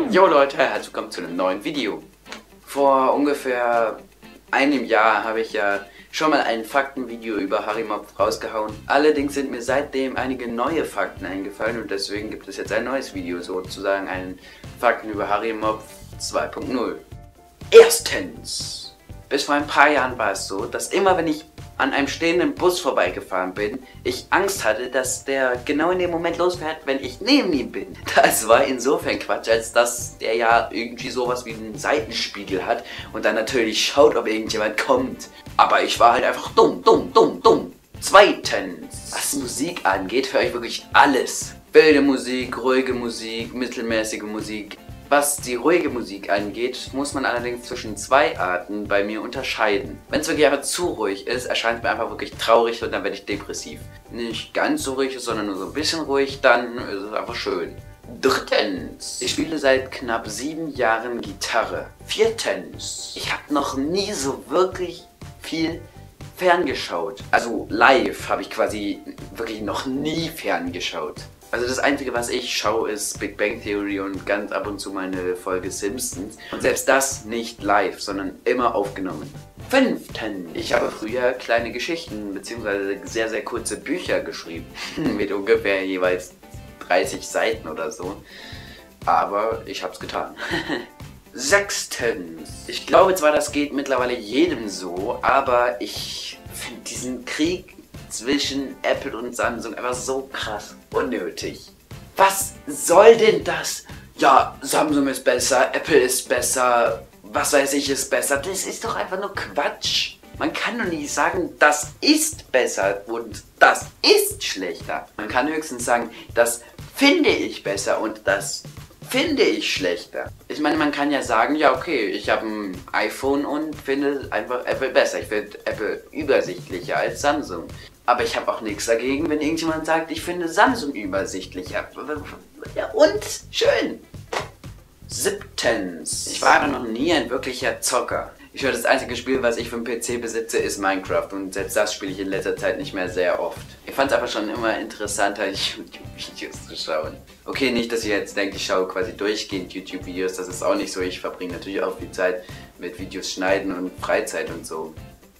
Jo Leute, herzlich willkommen zu einem neuen Video. Vor ungefähr einem Jahr habe ich ja schon mal ein Faktenvideo über Harry Mopf rausgehauen. Allerdings sind mir seitdem einige neue Fakten eingefallen und deswegen gibt es jetzt ein neues Video, sozusagen ein Fakten über Harry Mopf 2.0. Erstens, bis vor ein paar Jahren war es so, dass immer wenn ich an einem stehenden Bus vorbeigefahren bin, ich Angst hatte, dass der genau in dem Moment losfährt, wenn ich neben ihm bin. Das war insofern Quatsch, als dass der ja irgendwie sowas wie einen Seitenspiegel hat und dann natürlich schaut, ob irgendjemand kommt. Aber ich war halt einfach dumm. Zweitens, was Musik angeht, höre ich wirklich alles. Wilde Musik, ruhige Musik, mittelmäßige Musik. Was die ruhige Musik angeht, muss man allerdings zwischen zwei Arten bei mir unterscheiden. Wenn es wirklich einfach zu ruhig ist, erscheint es mir einfach wirklich traurig und dann werde ich depressiv. Nicht ganz so ruhig, sondern nur so ein bisschen ruhig, dann ist es einfach schön. Drittens, ich spiele seit knapp 7 Jahren Gitarre. Viertens, ich habe noch nie so wirklich viel ferngeschaut. Also live habe ich quasi wirklich noch nie ferngeschaut. Also das Einzige, was ich schaue, ist Big Bang Theory und ganz ab und zu meine Folge Simpsons. Und selbst das nicht live, sondern immer aufgenommen. Fünftens, ich habe früher kleine Geschichten bzw. sehr kurze Bücher geschrieben. Mit ungefähr jeweils 30 Seiten oder so. Aber ich habe es getan. Sechstens, ich glaube zwar, das geht mittlerweile jedem so, aber ich finde diesen Krieg zwischen Apple und Samsung einfach so krass unnötig. Was soll denn das? Ja, Samsung ist besser, Apple ist besser, was weiß ich ist besser. Das ist doch einfach nur Quatsch. Man kann doch nicht sagen, das ist besser und das ist schlechter. Man kann höchstens sagen, das finde ich besser und das finde ich schlechter. Ich meine, man kann ja sagen, ja okay, ich habe ein iPhone und finde einfach Apple besser. Ich finde Apple übersichtlicher als Samsung. Aber ich habe auch nichts dagegen, wenn irgendjemand sagt, ich finde Samsung übersichtlicher. Ja und? Schön. Siebtens, ich war aber noch nie ein wirklicher Zocker. Ich höre, das einzige Spiel, was ich für einen PC besitze, ist Minecraft und selbst das spiele ich in letzter Zeit nicht mehr sehr oft. Ich fand es aber schon immer interessanter, YouTube-Videos zu schauen. Okay, nicht, dass ihr jetzt denkt, ich schaue quasi durchgehend YouTube-Videos, das ist auch nicht so. Ich verbringe natürlich auch viel Zeit mit Videos schneiden und Freizeit und so.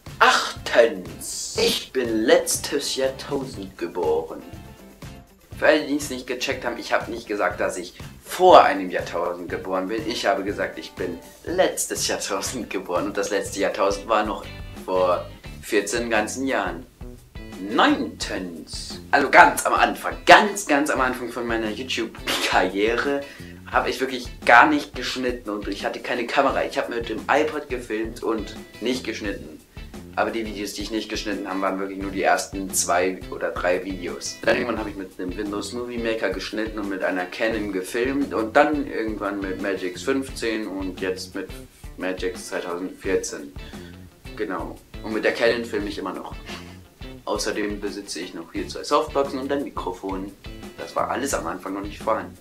Achtens, ich bin letztes Jahrtausend geboren. Für alle, die es nicht gecheckt haben, ich habe nicht gesagt, dass ich vor einem Jahrtausend geboren bin. Ich habe gesagt, ich bin letztes Jahrtausend geboren und das letzte Jahrtausend war noch vor 14 ganzen Jahren. Neuntens, also ganz am Anfang von meiner YouTube-Karriere habe ich wirklich gar nicht geschnitten und ich hatte keine Kamera. Ich habe mit dem iPod gefilmt und nicht geschnitten. Aber die Videos, die ich nicht geschnitten habe, waren wirklich nur die ersten 2 oder 3 Videos. Dann irgendwann habe ich mit dem Windows Movie Maker geschnitten und mit einer Canon gefilmt und dann irgendwann mit Magix 15 und jetzt mit Magix 2014. Genau. Und mit der Canon filme ich immer noch. Außerdem besitze ich noch hier 2 Softboxen und ein Mikrofon. Das war alles am Anfang noch nicht vorhanden.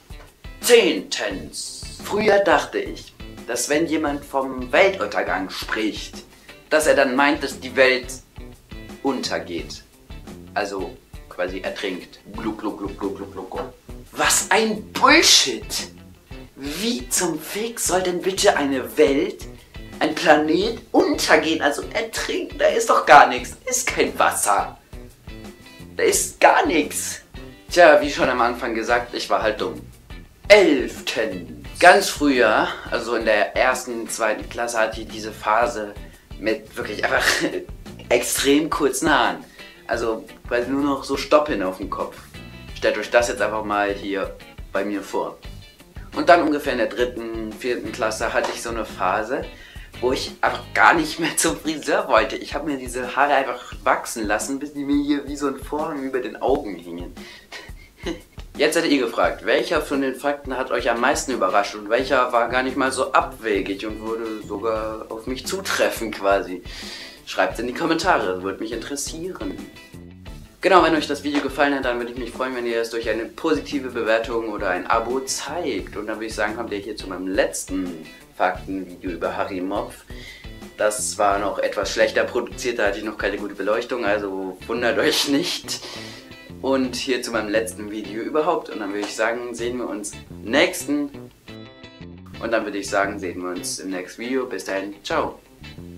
Zehntens. Früher dachte ich, dass wenn jemand vom Weltuntergang spricht, dass er dann meint, dass die Welt untergeht. Also quasi ertrinkt. Gluck, gluck, gluck, gluck, gluck, gluck. Was ein Bullshit! Wie zum Fick soll denn bitte eine Welt, ein Planet untergehen, also ertrinken? Da ist doch gar nichts. Da ist kein Wasser. Da ist gar nichts. Tja, wie schon am Anfang gesagt, ich war halt dumm. 11. Ganz früher, also in der 1., 2. Klasse, hatte ich diese Phase mit wirklich einfach extrem kurzen Haaren. Also quasi nur noch so Stoppeln auf dem Kopf. Stellt euch das jetzt einfach mal hier bei mir vor. Und dann ungefähr in der 3., 4. Klasse hatte ich so eine Phase, wo ich einfach gar nicht mehr zum Friseur wollte. Ich habe mir diese Haare einfach wachsen lassen, bis die mir hier wie so ein Vorhang über den Augen hingen. Jetzt seid ihr gefragt, welcher von den Fakten hat euch am meisten überrascht und welcher war gar nicht mal so abwegig und würde sogar auf mich zutreffen quasi? Schreibt es in die Kommentare, das würde mich interessieren. Genau, wenn euch das Video gefallen hat, dann würde ich mich freuen, wenn ihr es durch eine positive Bewertung oder ein Abo zeigt. Und dann würde ich sagen, kommt ihr hier zu meinem letzten Faktenvideo über Harry Mopf. Das war noch etwas schlechter produziert, da hatte ich noch keine gute Beleuchtung, also wundert euch nicht. Und hier zu meinem letzten Video überhaupt. Und dann würde ich sagen, sehen wir uns nächsten Und dann würde ich sagen, sehen wir uns im nächsten Video. Bis dahin, ciao.